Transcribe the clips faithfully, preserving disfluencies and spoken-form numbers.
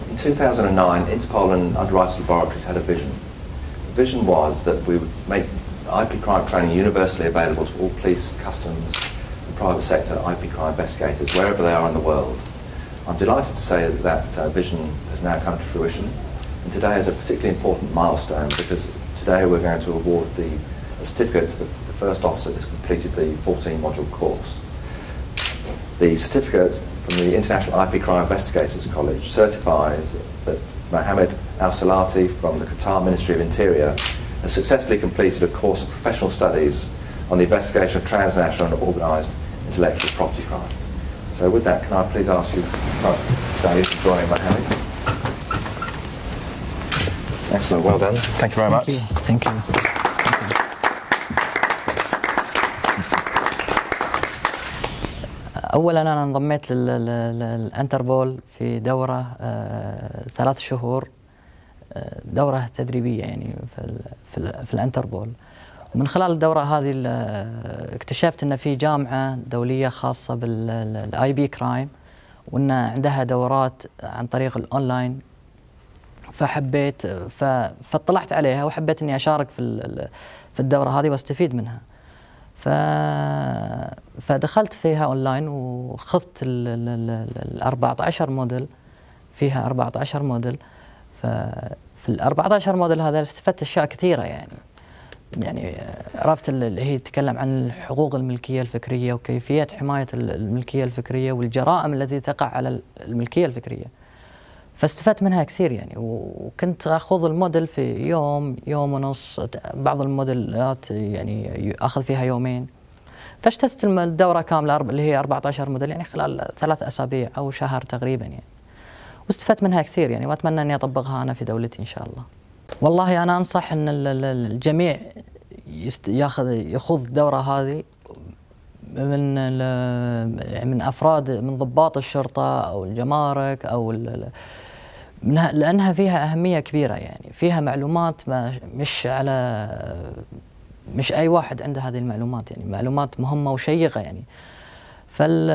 In two thousand nine, Interpol and Underwriters Laboratories had a vision. The vision was that we would make I P crime training universally available to all police, customs and private sector I P crime investigators, wherever they are in the world. I'm delighted to say that that uh, vision has now come to fruition, and today is a particularly important milestone because today we're going to award the a certificate to the, the first officer who's completed the fourteen module course. The certificate from the International I P Crime Investigators College certifies that Mohammed Al-Salati from the Qatar Ministry of Interior has successfully completed a course of professional studies on the investigation of transnational and organised intellectual property crime. So with that, can I please ask you to stay and join Mohammed? Excellent, well done. Thank you very much. Thank you. Thank you. أولا أنا انضميت للأنتربول في دورة آه ثلاث شهور آه دورة تدريبية يعني في ال في, ال في الأنتربول. ومن خلال الدورة هذه اكتشفت أن في جامعة دولية خاصة بالآي بي كرايم وأن عندها دورات عن طريق الأونلاين، فحبيت فاطلعت عليها وحبيت أني أشارك في في الدورة هذه واستفيد منها. ف... فدخلت فيها اونلاين وخذت ال أربعة عشر موديل، فيها أربعة عشر موديل. ففي ال أربعة عشر موديل هذا استفدت اشياء كثيره يعني يعني عرفت اللي هي تتكلم عن حقوق الملكيه الفكريه وكيفيه حمايه الملكيه الفكريه والجرائم التي تقع على الملكيه الفكريه. فاستفدت منها كثير يعني، وكنت اخذ الموديل في يوم يوم ونص، بعض الموديلات يعني اخذ فيها يومين. فاجتزت الدوره كامله اللي هي أربعة عشر موديل يعني خلال ثلاث اسابيع او شهر تقريبا يعني، واستفدت منها كثير يعني، واتمنى اني اطبقها انا في دولتي ان شاء الله. والله انا انصح ان الجميع ياخذ يخوض الدوره هذه من من افراد من ضباط الشرطه او الجمارك او لانها فيها اهميه كبيره يعني، فيها معلومات ما مش على مش اي واحد عنده هذه المعلومات يعني، معلومات مهمه وشيقه يعني. فال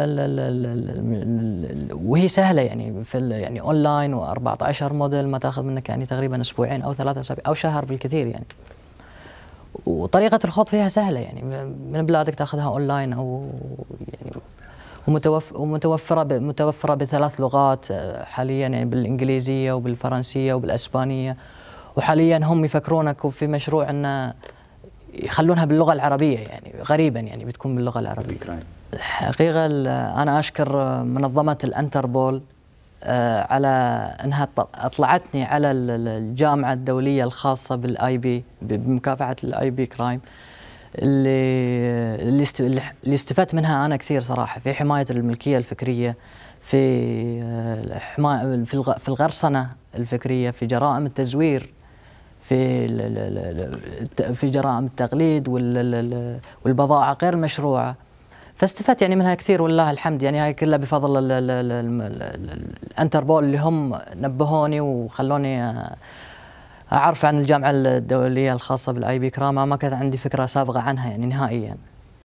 وهي سهله يعني في يعني اونلاين، وأربعة عشر موديل ما تاخذ منك يعني تقريبا اسبوعين او ثلاثة اسابيع او شهر بالكثير يعني. وطريقه الخوض فيها سهله يعني، من بلادك تاخذها اونلاين او يعني، ومتوفره متوفره بثلاث لغات حاليا يعني، بالانجليزيه وبالفرنسيه وبالاسبانيه. وحاليا هم يفكرونك في مشروع ان يخلونها باللغه العربيه يعني، غريبا يعني بتكون باللغه العربيه. الحقيقه انا اشكر منظمه الانتربول على انها اطلعتني على الجامعه الدوليه الخاصه بالاي بي بمكافحه الاي بي كرايم، اللي اللي استفدت منها انا كثير صراحه في حمايه الملكيه الفكريه، في حمايه في الغرسنه الفكريه، في جرائم التزوير، في في جرائم التقليد والبضاعه غير المشروعه. فاستفدت يعني منها كثير والله الحمد يعني، هاي كلها بفضل الانتربول اللي هم نبهوني وخلوني اعرف عن الجامعه الدوليه الخاصه بالاي بي كرايم. ما كانت عندي فكره سابقه عنها يعني نهائيا.